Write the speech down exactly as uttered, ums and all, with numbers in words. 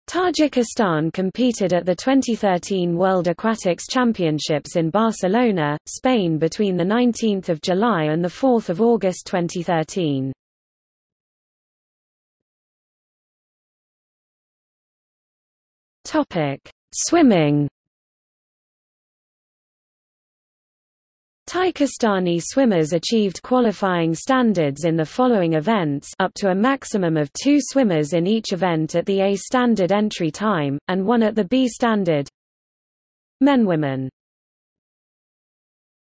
Tajikistan competed at the twenty thirteen World Aquatics Championships in Barcelona, Spain between the nineteenth of July and the fourth of August twenty thirteen. Topic: Swimming. Tajikistani swimmers achieved qualifying standards in the following events, up to a maximum of two swimmers in each event at the A standard entry time, and one at the B standard. Men Women